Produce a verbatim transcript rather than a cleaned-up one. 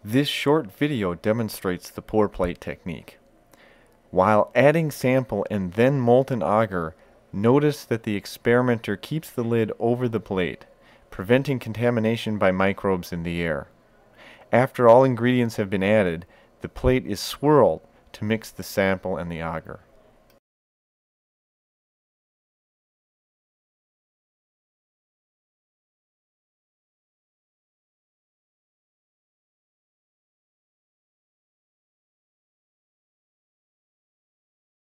This short video demonstrates the pour plate technique. While adding sample and then molten agar, notice that the experimenter keeps the lid over the plate, preventing contamination by microbes in the air. After all ingredients have been added, the plate is swirled to mix the sample and the agar.